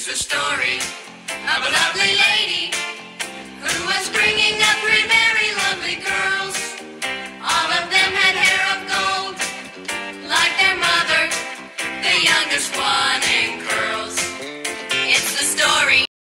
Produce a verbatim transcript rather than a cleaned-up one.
the story of a lovely lady who was bringing up three very lovely girls. All of them had hair of gold, like their mother, the youngest one in